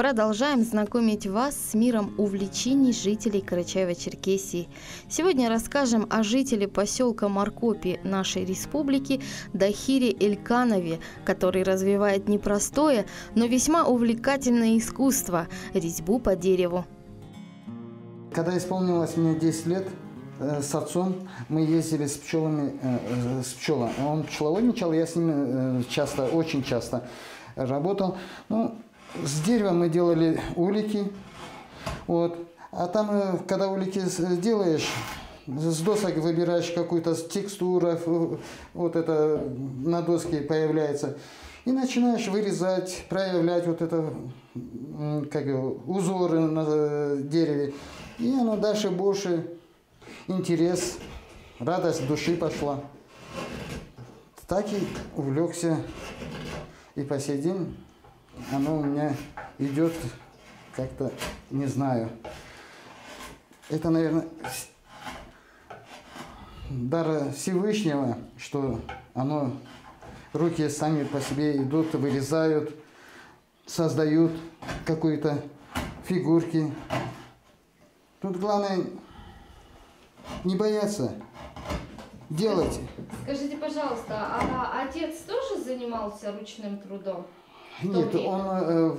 Продолжаем знакомить вас с миром увлечений жителей Карачаево-Черкесии. Сегодня расскажем о жителе поселка Маркопи нашей республики Дахире Эльканове, который развивает непростое, но весьма увлекательное искусство – резьбу по дереву. Когда исполнилось мне 10 лет, с отцом мы ездили с пчелами, Он пчеловодничал, я с ним очень часто работал. С дерева мы делали улики, а там, когда улики делаешь, с досок выбираешь какую-то текстуру, это на доске появляется, и начинаешь вырезать, проявлять узоры на дереве, и оно дальше больше интерес, радость души пошла. Так и увлекся, и по сей день оно у меня идет как-то, не знаю. Это, наверное, дар Всевышнего, что руки сами по себе идут, вырезают, создают какие-то фигурки. Тут главное не бояться, делать. Скажите, пожалуйста, а отец тоже занимался ручным трудом? Нет, он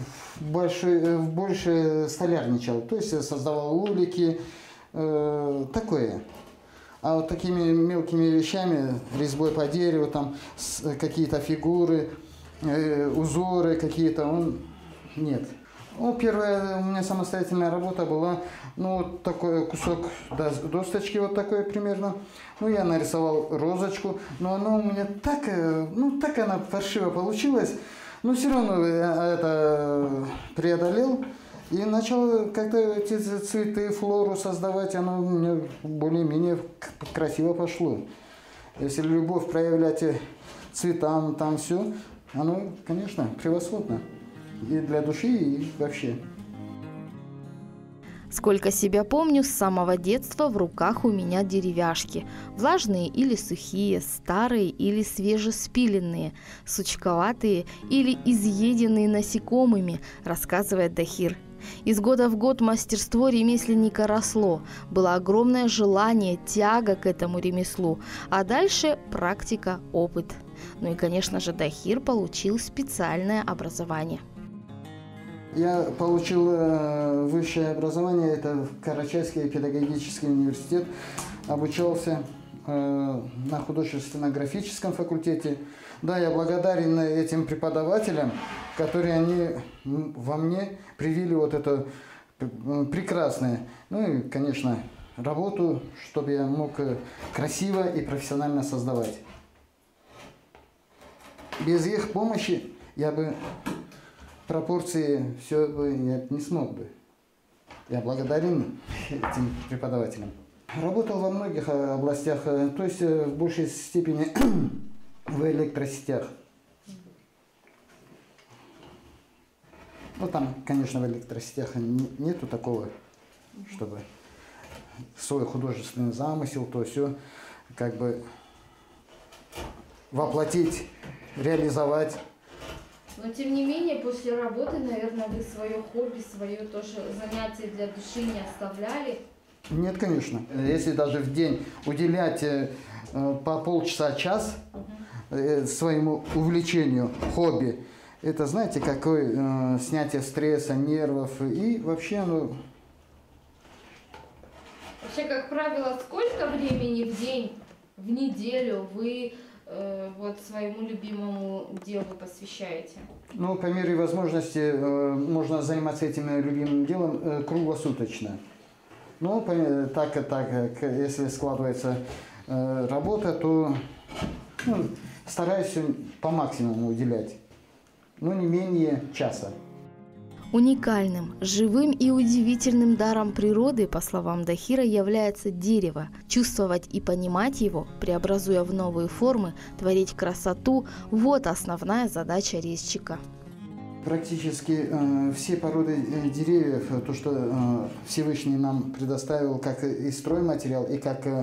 больше столярничал, то есть создавал улики, такое. А вот такими мелкими вещами, резьбой по дереву, там какие-то фигуры, узоры какие-то, он нет. Первая у меня самостоятельная работа была, такой кусок досточки, вот такой примерно. Я нарисовал розочку, но она у меня так она паршиво получилась. Но все равно это преодолел и начал как-то эти цветы, флору создавать. Оно у меня более-менее красиво пошло. Если любовь проявлять цветам, там все, оно, конечно, превосходно. И для души, и вообще. Сколько себя помню, с самого детства в руках у меня деревяшки. Влажные или сухие, старые или свежеспиленные, сучковатые или изъеденные насекомыми, рассказывает Дахир. Из года в год мастерство ремесленника росло, было огромное желание, тяга к этому ремеслу, а дальше практика, опыт. И, конечно же, Дахир получил специальное образование. Я получил высшее образование, это Карачайский педагогический университет, обучался на художественно-графическом факультете. Да, я благодарен этим преподавателям, которые они во мне привили это прекрасное. И, конечно, работу, чтобы я мог красиво и профессионально создавать. Без их помощи я бы пропорции все я не смог бы. Я благодарен этим преподавателям. Работал во многих областях, то есть в большей степени в электросетях. Там, конечно, в электросетях нету такого, чтобы свой художественный замысел, то все воплотить, реализовать. Но, тем не менее, после работы, наверное, вы свое хобби, свое тоже занятие для души не оставляли? Нет, конечно. Если даже в день уделять по полчаса-час своему увлечению, хобби, это, знаете, какое снятие стресса, нервов и вообще Вообще, как правило, сколько времени в день, в неделю вы своему любимому делу посвящаете? По мере возможности можно заниматься этим любимым делом круглосуточно. Если складывается работа, то стараюсь по максимуму уделять, не менее часа. Уникальным, живым и удивительным даром природы, по словам Дахира, является дерево. Чувствовать и понимать его, преобразуя в новые формы, творить красоту – вот основная задача резчика. Практически все породы деревьев, то, что Всевышний нам предоставил как и стройматериал, и как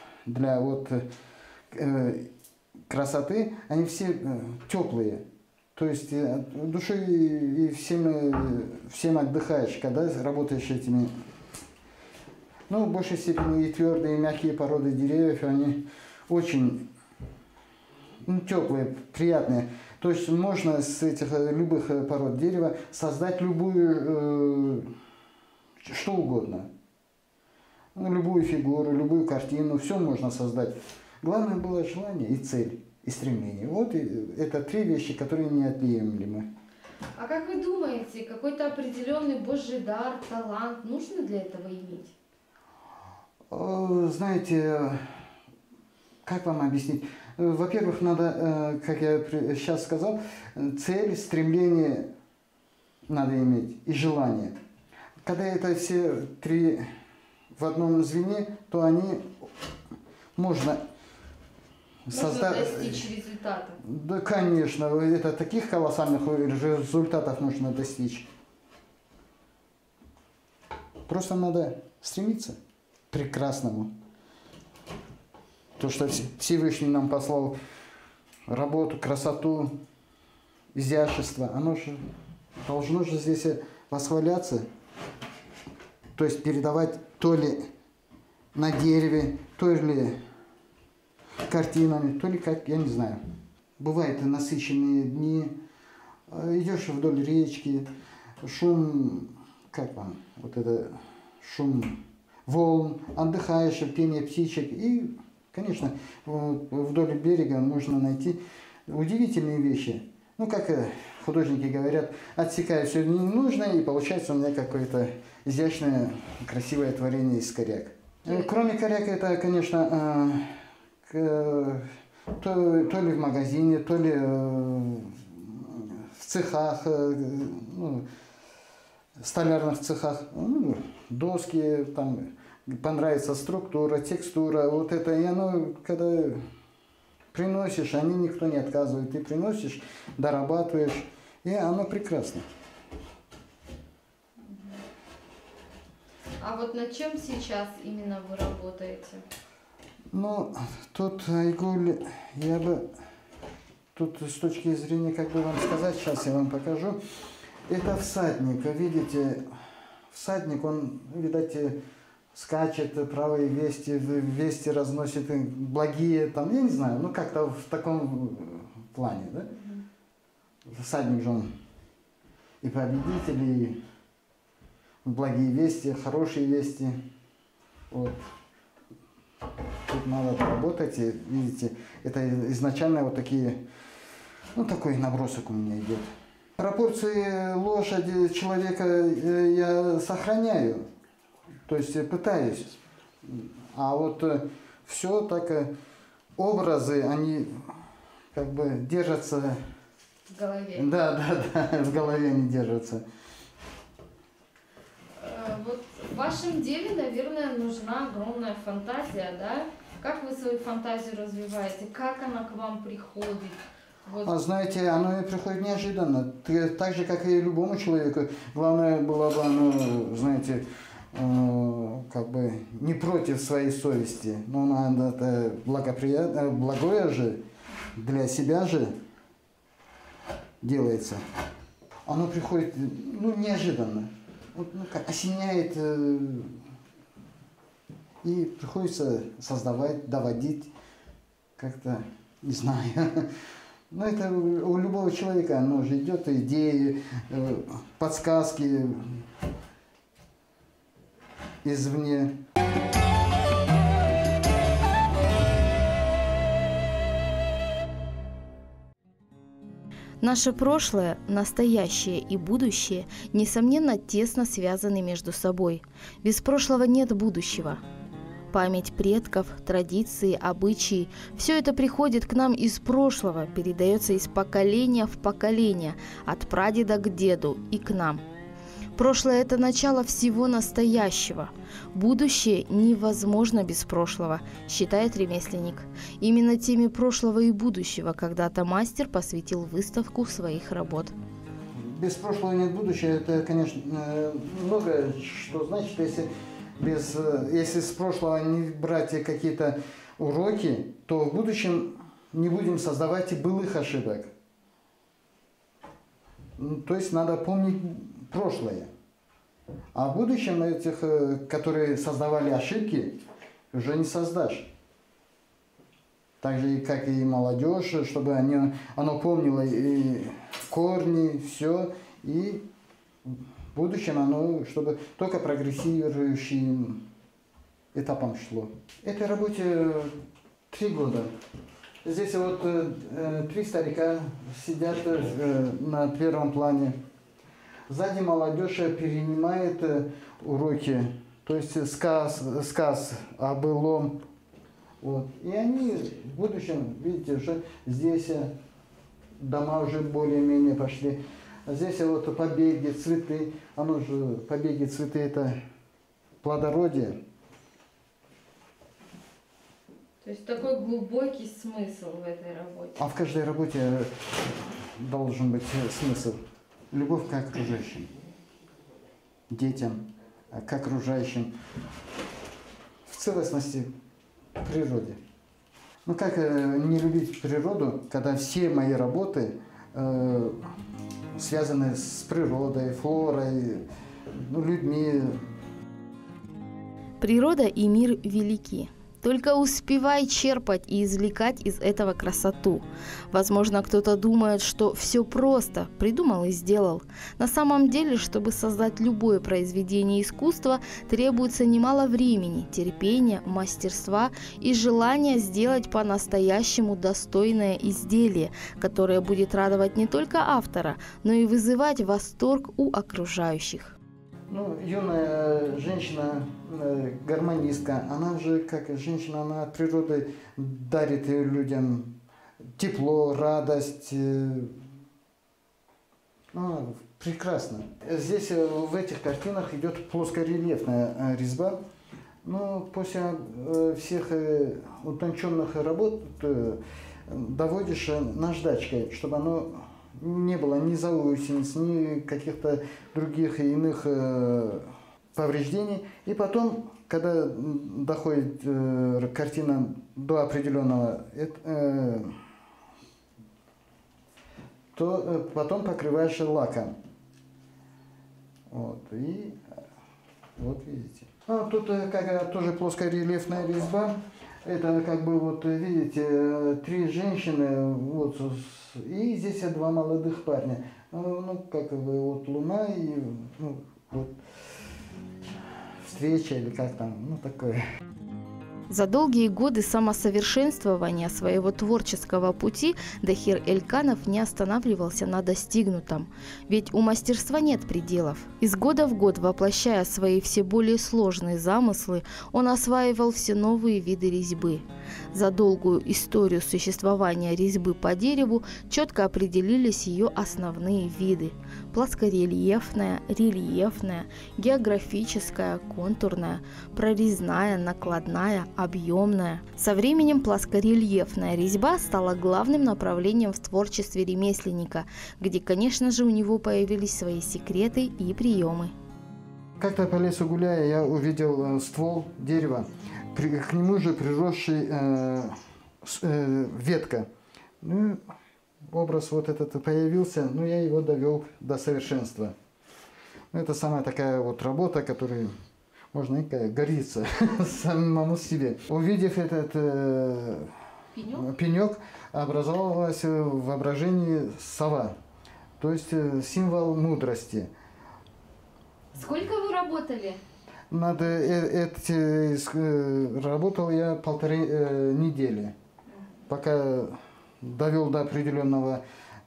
для красоты, они все теплые. То есть душой и всем отдыхаешь, когда работаешь этими. Ну, в большей степени и твердые, и мягкие породы деревьев, они очень теплые, приятные. То есть можно с этих любых пород дерева создать любую, что угодно. Ну, любую фигуру, любую картину, все можно создать. Главное было желание и цель, и стремление. Вот это три вещи, которые неотъемлемы. А как вы думаете, какой-то определенный божий дар, талант нужно для этого иметь? Знаете, как вам объяснить? Во-первых, надо, как я сейчас сказал, цель, стремление надо иметь и желание. Когда это все три в одном звене, то они можно достичь результата. Да, конечно, это таких колоссальных результатов можно достичь. Просто надо стремиться к прекрасному. То, что Всевышний нам послал работу, красоту, изящество, оно же должно же здесь восхваляться. То есть передавать то ли на дереве, то ли картинами, то ли как, я не знаю. Бывают насыщенные дни, идешь вдоль речки, шум, как вам, вот это шум волн, отдыхаешь, пение птичек и, конечно, вдоль берега можно найти удивительные вещи. Ну, как художники говорят, отсекаю все ненужное, и получается у меня какое-то изящное, красивое творение из коряк. Кроме коряк, это, конечно, то ли в магазине, то ли в цехах, ну, столярных цехах, ну, доски, там понравится структура, текстура, вот это, и оно, когда приносишь, они никто не отказывает, ты приносишь, дорабатываешь, и оно прекрасно. А вот над чем сейчас именно вы работаете? Ну, тут, Айгуль, я бы, тут с точки зрения, как бы вам сказать, сейчас я вам покажу. Это всадник, видите, всадник, он, видать, скачет, правые вести разносит, благие, там, я не знаю, ну как-то в таком плане, да? Всадник же он и победитель, и благие вести, хорошие вести, вот. Тут надо работать, и, видите, это изначально вот такие, ну такой набросок у меня идет. Пропорции лошади, человека я сохраняю, то есть пытаюсь, а вот все так, образы, они как бы держатся. В голове. Да, в голове они держатся. Вот в вашем деле, наверное, нужна огромная фантазия, да? Как вы свою фантазию развиваете? Как она к вам приходит? Вот. А знаете, оно и приходит неожиданно. Так же, как и любому человеку. Главное было бы оно, знаете, как бы не против своей совести. Но надо это благое же, для себя же делается. Оно приходит, ну, неожиданно. Вот, ну, как осеняет, и приходится создавать, доводить, как-то, не знаю. Но это у любого человека, оно же идет, идеи, подсказки извне. Наше прошлое, настоящее и будущее, несомненно, тесно связаны между собой. Без прошлого нет будущего. Память предков, традиции, обычаи – все это приходит к нам из прошлого, передается из поколения в поколение, от прадеда к деду и к нам. Прошлое – это начало всего настоящего. Будущее невозможно без прошлого, считает ремесленник. Именно теме прошлого и будущего когда-то мастер посвятил выставку своих работ. Без прошлого нет будущего. Это, конечно, много что значит, если с прошлого не брать какие-то уроки, то в будущем не будем создавать и былых ошибок. То есть надо помнить прошлое. А в будущем этих, которые создавали ошибки, уже не создашь. Так же, как и молодежь, чтобы оно помнило и корни, все, и в будущем оно, чтобы только прогрессирующим этапом шло. Этой работе 3 года. Здесь вот 3 старика сидят на первом плане. Сзади молодежь перенимает уроки, то есть сказ о былом. Вот. И они в будущем, видите, уже здесь дома уже более-менее пошли. А здесь вот побеги, цветы. Оно же, побеги, цветы, это плодородие. То есть такой глубокий смысл в этой работе. А в каждой работе должен быть смысл. Любовь к окружающим, детям, к окружающим, в целостности к природе. Ну как не любить природу, когда все мои работы связаны с природой, флорой, людьми. Природа и мир велики. Только успевай черпать и извлекать из этого красоту. Возможно, кто-то думает, что все просто, придумал и сделал. На самом деле, чтобы создать любое произведение искусства, требуется немало времени, терпения, мастерства и желания сделать по-настоящему достойное изделие, которое будет радовать не только автора, но и вызывать восторг у окружающих. Ну, юная женщина, гармонистка, она же, как женщина, она от природы дарит людям тепло, радость. Ну, прекрасно. Здесь, в этих картинах, идет плоскорельефная резьба. Но после всех утонченных работ доводишь наждачкой, чтобы оно не было ни заусениц, ни каких-то других иных повреждений. И потом, когда доходит картина до определенного, то потом покрываешь лаком. Вот, и вот видите. Ну, тут как тоже плоскорельефная резьба. Это как бы вот видите 3 женщины, вот, и здесь 2 молодых парня. Ну как бы вот луна и вот встреча или как там, такое. За долгие годы самосовершенствования своего творческого пути Дахир Эльканов не останавливался на достигнутом. Ведь у мастерства нет пределов. Из года в год, воплощая свои все более сложные замыслы, он осваивал все новые виды резьбы. За долгую историю существования резьбы по дереву четко определились ее основные виды: плоскорельефная, рельефная, географическая, контурная, прорезная, накладная, объемная. Со временем плоскорельефная резьба стала главным направлением в творчестве ремесленника, где, конечно же, у него появились свои секреты и приемы. Как-то по лесу гуляя, я увидел ствол дерева, к нему же приросший ветка. Ну, образ вот этот появился, но я его довел до совершенства. Это самая такая вот работа, которой можно и гордиться самому себе. Увидев этот пенек, образовалась в воображении сова, то есть символ мудрости. Сколько вы работали? Работал я 1,5 недели, пока довел до определенного,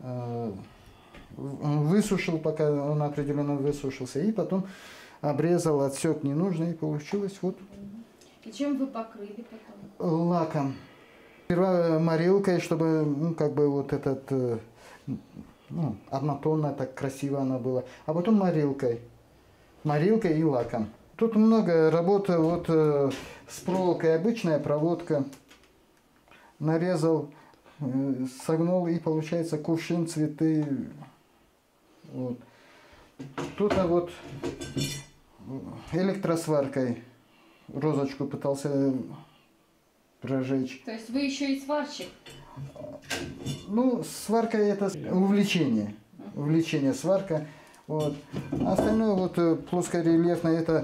высушил, пока он определенно высушился, и потом обрезал, отсек ненужное, и получилось вот. И чем вы покрыли потом? Лаком. Сперва морилкой, чтобы, как бы вот этот, однотонно, так красиво она была, а потом морилкой. Морилкой и лаком. Тут много работы, вот с проволокой, обычная проводка. Нарезал, согнул, и получается кувшин, цветы. Вот. Тут вот электросваркой розочку пытался прожечь. То есть вы еще и сварщик? Ну, сварка — это увлечение. увлечение сварка. Вот. А остальное вот плоскорельефное, это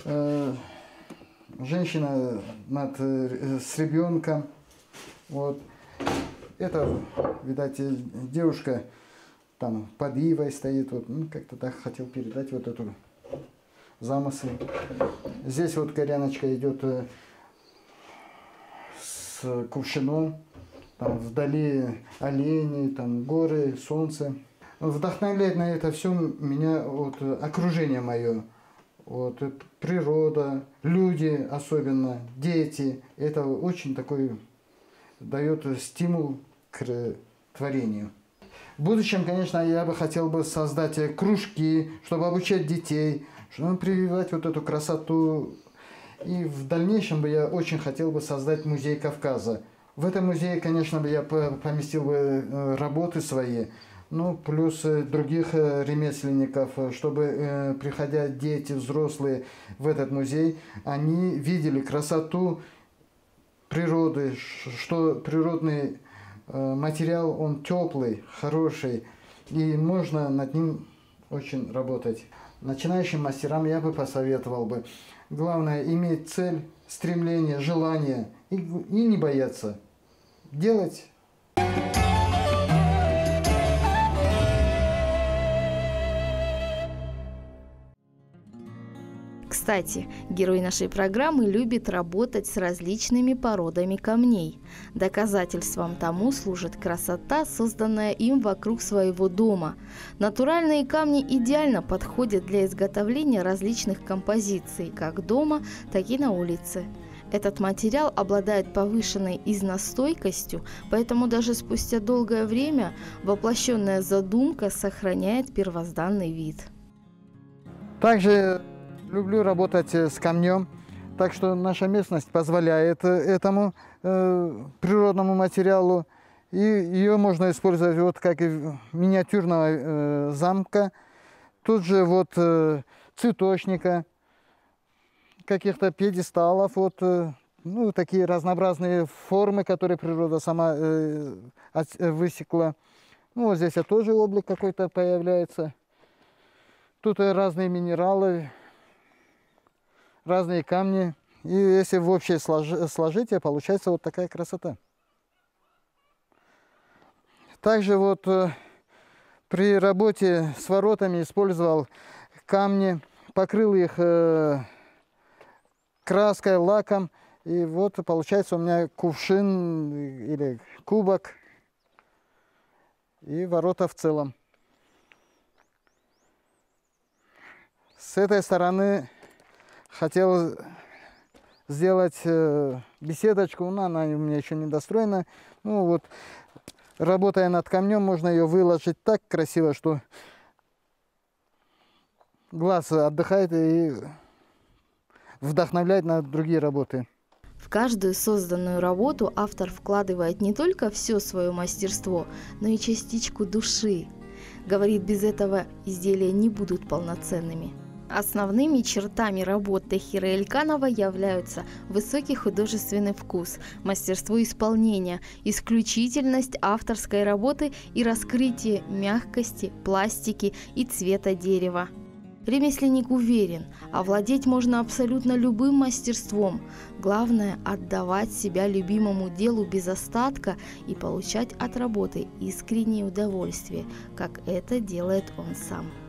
женщина с ребенком. Вот. Это, видать, девушка там под ивой стоит. Вот. Ну, как-то так хотел передать вот эту замысел. Здесь вот коряночка идет с кувшином. Там вдали олени, там горы, солнце. Вдохновляет на это все меня вот, окружение мое. Вот, природа, люди особенно, дети. Это очень такой дает стимул к творению. В будущем, конечно, я бы хотел бы создать кружки, чтобы обучать детей, чтобы прививать вот эту красоту. И в дальнейшем бы я очень хотел бы создать музей Кавказа. В этом музее, конечно, бы я поместил бы работы свои, ну, плюс других ремесленников, чтобы, приходя дети, взрослые в этот музей, они видели красоту природы, что природный материал, он теплый, хороший, и можно над ним очень работать. Начинающим мастерам я бы посоветовал бы, главное, иметь цель, стремление, желание и не бояться делать. Кстати, герой нашей программы любит работать с различными породами камней. Доказательством тому служит красота, созданная им вокруг своего дома. Натуральные камни идеально подходят для изготовления различных композиций, как дома, так и на улице. Этот материал обладает повышенной износостойкостью, поэтому даже спустя долгое время воплощенная задумка сохраняет первозданный вид. Также люблю работать с камнем, так что наша местность позволяет этому природному материалу. И ее можно использовать вот как и миниатюрного замка, тут же вот цветочника, каких-то пьедесталов, вот, ну, такие разнообразные формы, которые природа сама высекла. Ну, вот здесь тоже облик какой-то появляется. Тут разные минералы, разные камни. И если в общее сложить, получается вот такая красота. Также вот при работе с воротами использовал камни, покрыл их краской, лаком. И вот получается у меня кувшин или кубок и ворота в целом. С этой стороны хотел сделать беседочку, но она у меня еще не достроена. Ну вот, работая над камнем, можно ее выложить так красиво, что глаз отдыхает и вдохновляет на другие работы. В каждую созданную работу автор вкладывает не только все свое мастерство, но и частичку души. Говорит, без этого изделия не будут полноценными. Основными чертами работ Тахира Эльканова являются высокий художественный вкус, мастерство исполнения, исключительность авторской работы и раскрытие мягкости, пластики и цвета дерева. Ремесленник уверен, овладеть можно абсолютно любым мастерством. Главное – отдавать себя любимому делу без остатка и получать от работы искреннее удовольствие, как это делает он сам.